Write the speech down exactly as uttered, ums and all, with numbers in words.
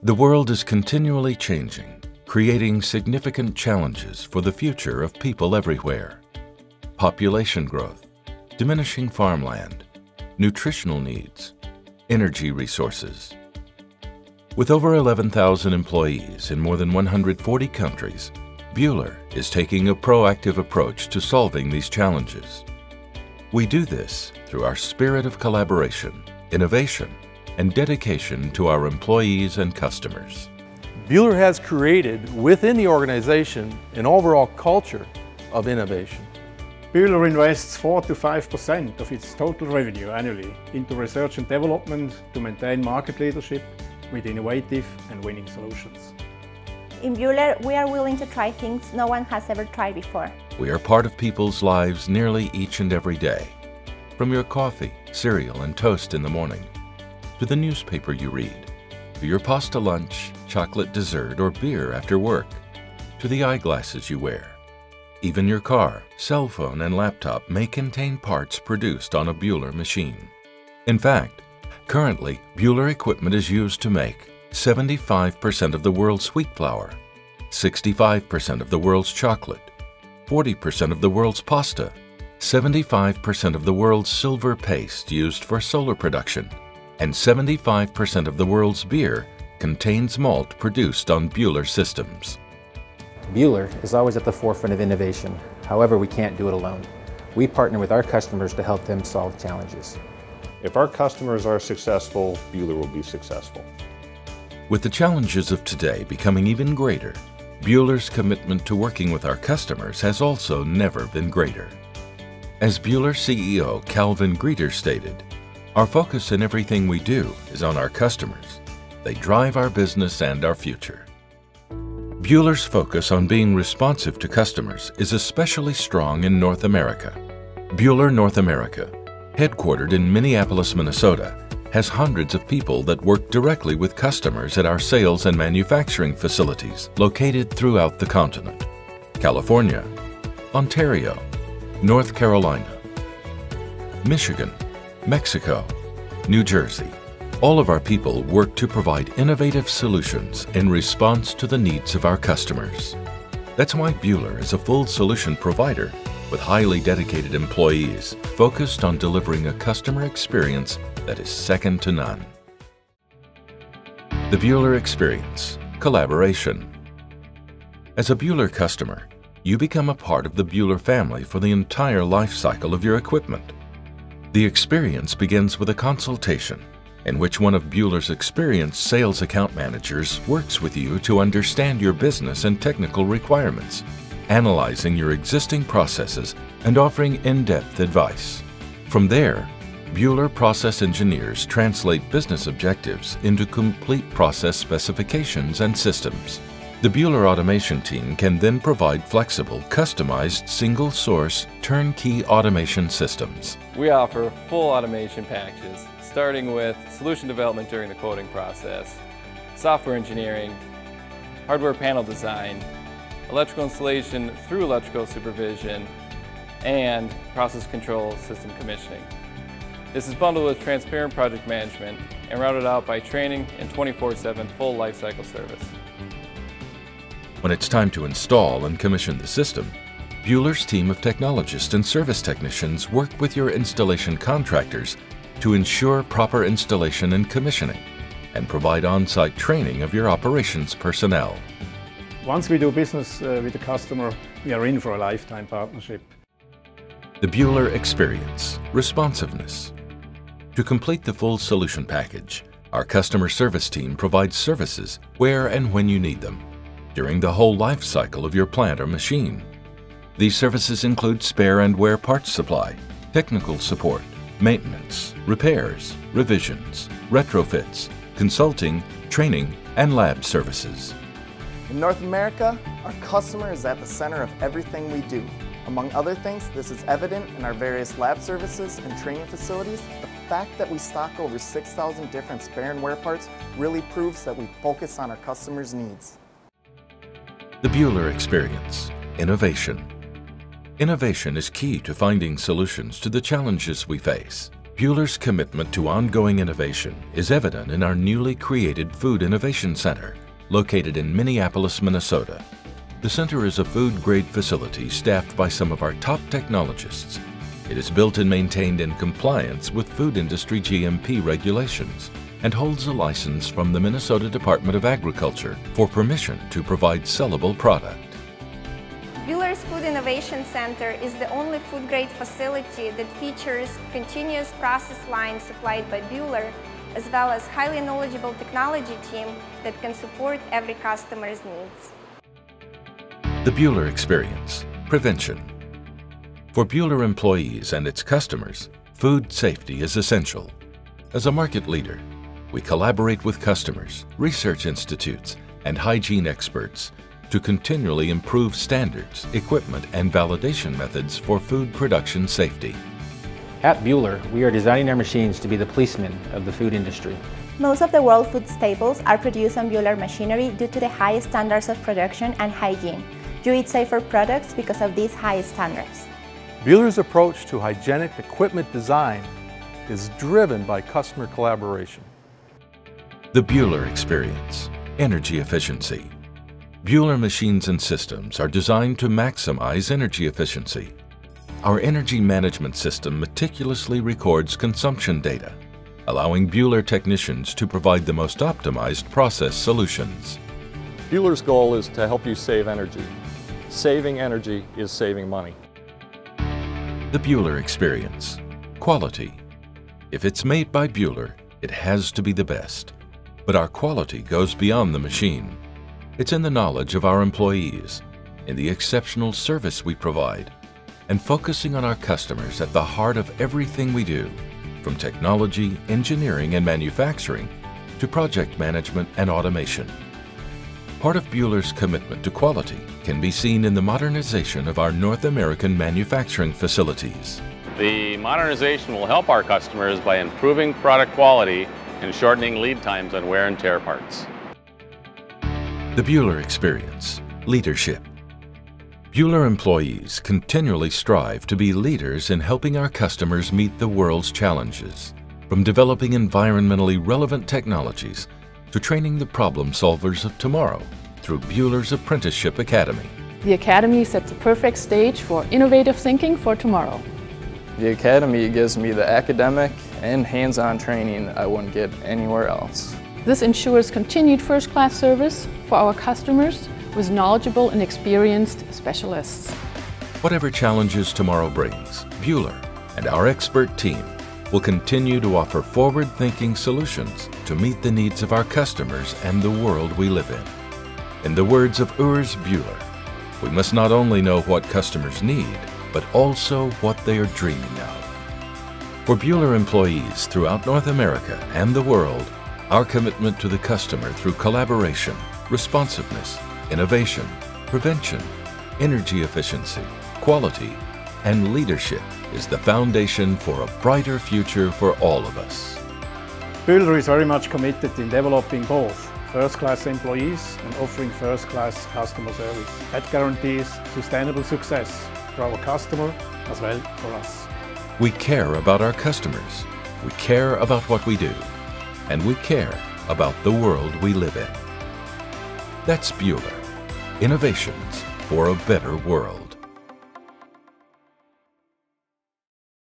The world is continually changing, creating significant challenges for the future of people everywhere. Population growth, diminishing farmland, nutritional needs, energy resources. With over eleven thousand employees in more than one hundred forty countries, Bühler is taking a proactive approach to solving these challenges. We do this through our spirit of collaboration, innovation, and dedication to our employees and customers. Bühler has created within the organization an overall culture of innovation. Bühler invests four to five percent of its total revenue annually into research and development to maintain market leadership with innovative and winning solutions. In Bühler, we are willing to try things no one has ever tried before. We are part of people's lives nearly each and every day. From your coffee, cereal, and toast in the morning, to the newspaper you read, to your pasta lunch, chocolate dessert, or beer after work, to the eyeglasses you wear. Even your car, cell phone, and laptop may contain parts produced on a Bühler machine. In fact, currently, Bühler equipment is used to make seventy-five percent of the world's wheat flour, sixty-five percent of the world's chocolate, forty percent of the world's pasta, seventy-five percent of the world's silver paste used for solar production, and seventy-five percent of the world's beer contains malt produced on Bühler systems. Bühler is always at the forefront of innovation. However, we can't do it alone. We partner with our customers to help them solve challenges. If our customers are successful, Bühler will be successful. With the challenges of today becoming even greater, Bühler's commitment to working with our customers has also never been greater. As Bühler C E O Calvin Greeter stated, "Our focus in everything we do is on our customers. They drive our business and our future." Bühler's focus on being responsive to customers is especially strong in North America. Bühler North America, headquartered in Minneapolis, Minnesota, has hundreds of people that work directly with customers at our sales and manufacturing facilities located throughout the continent: California, Ontario, North Carolina, Michigan, Mexico, New Jersey. All of our people work to provide innovative solutions in response to the needs of our customers. That's why Bühler is a full solution provider with highly dedicated employees focused on delivering a customer experience that is second to none. The Bühler Experience, Collaboration. As a Bühler customer, you become a part of the Bühler family for the entire life cycle of your equipment. The experience begins with a consultation in which one of Bühler's experienced sales account managers works with you to understand your business and technical requirements, analyzing your existing processes and offering in-depth advice. From there, Bühler process engineers translate business objectives into complete process specifications and systems. The Bühler automation team can then provide flexible, customized, single-source, turnkey automation systems. We offer full automation packages, starting with solution development during the quoting process, software engineering, hardware panel design, electrical installation through electrical supervision, and process control system commissioning. This is bundled with transparent project management and routed out by training and twenty-four seven full lifecycle service. When it's time to install and commission the system, Bühler's team of technologists and service technicians work with your installation contractors to ensure proper installation and commissioning, and provide on-site training of your operations personnel. Once we do business uh, with the customer, we are in for a lifetime partnership. The Bühler Experience, Responsiveness. To complete the full solution package, our customer service team provides services where and when you need them, during the whole life cycle of your plant or machine. These services include spare and wear parts supply, technical support, maintenance, repairs, revisions, retrofits, consulting, training, and lab services. In North America, our customer is at the center of everything we do. Among other things, this is evident in our various lab services and training facilities. The fact that we stock over six thousand different spare and wear parts really proves that we focus on our customers' needs. The Bühler Experience, Innovation. Innovation is key to finding solutions to the challenges we face. Bühler's commitment to ongoing innovation is evident in our newly created Food Innovation Center, located in Minneapolis, Minnesota. The center is a food-grade facility staffed by some of our top technologists. It is built and maintained in compliance with food industry G M P regulations and holds a license from the Minnesota Department of Agriculture for permission to provide sellable product. Bühler's Food Innovation Center is the only food-grade facility that features continuous process lines supplied by Bühler, as well as highly knowledgeable technology team that can support every customer's needs. The Bühler Experience, Prevention. For Bühler employees and its customers, food safety is essential. As a market leader, we collaborate with customers, research institutes, and hygiene experts to continually improve standards, equipment, and validation methods for food production safety. At Bühler, we are designing our machines to be the policemen of the food industry. Most of the world food staples are produced on Bühler machinery due to the high standards of production and hygiene. You eat safer products because of these high standards. Bühler's approach to hygienic equipment design is driven by customer collaboration. The Bühler Experience, Energy Efficiency. Bühler machines and systems are designed to maximize energy efficiency. Our energy management system meticulously records consumption data, allowing Bühler technicians to provide the most optimized process solutions. Bühler's goal is to help you save energy. Saving energy is saving money. The Bühler Experience, Quality. If it's made by Bühler, it has to be the best. But our quality goes beyond the machine. It's in the knowledge of our employees, in the exceptional service we provide, and focusing on our customers at the heart of everything we do, from technology, engineering, and manufacturing to project management and automation. Part of Bühler's commitment to quality can be seen in the modernization of our North American manufacturing facilities. The modernization will help our customers by improving product quality and shortening lead times on wear and tear parts. The Bühler Experience, Leadership. Bühler employees continually strive to be leaders in helping our customers meet the world's challenges, from developing environmentally relevant technologies to training the problem solvers of tomorrow through Bühler's Apprenticeship Academy. The Academy sets a perfect stage for innovative thinking for tomorrow. The Academy gives me the academic and hands-on training I wouldn't get anywhere else. This ensures continued first-class service for our customers with knowledgeable and experienced specialists. Whatever challenges tomorrow brings, Bühler and our expert team will continue to offer forward-thinking solutions to meet the needs of our customers and the world we live in. In the words of Urs Bühler, we must not only know what customers need, but also what they are dreaming of. For Bühler employees throughout North America and the world, our commitment to the customer through collaboration, responsiveness, innovation, prevention, energy efficiency, quality, and leadership is the foundation for a brighter future for all of us. Bühler is very much committed in developing both first-class employees and offering first-class customer service. That guarantees sustainable success for our customer as well for us. We care about our customers, we care about what we do, and we care about the world we live in. That's Bühler, innovations for a better world.